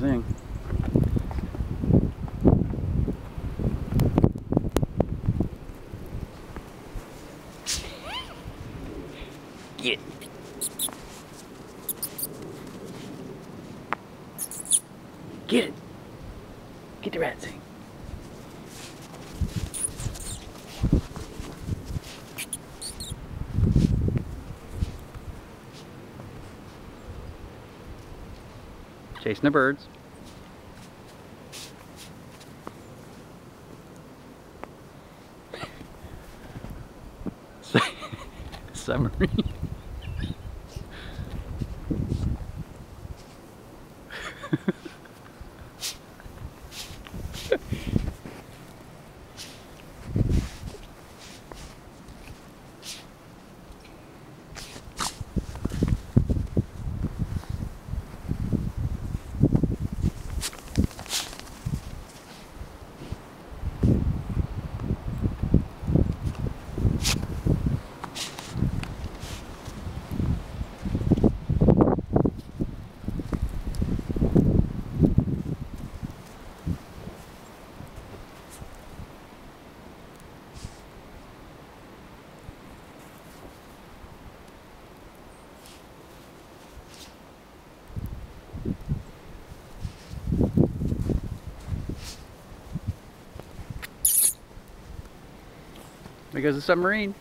thing. Get it. Get it. Get the rat thing. Chasing the birds. Submarine. There goes the submarine.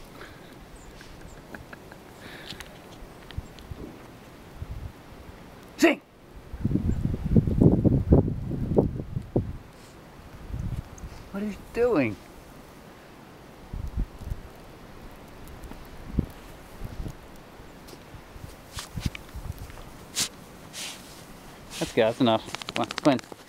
Sing! What are you doing? Let's go, that's enough. Come on, come in.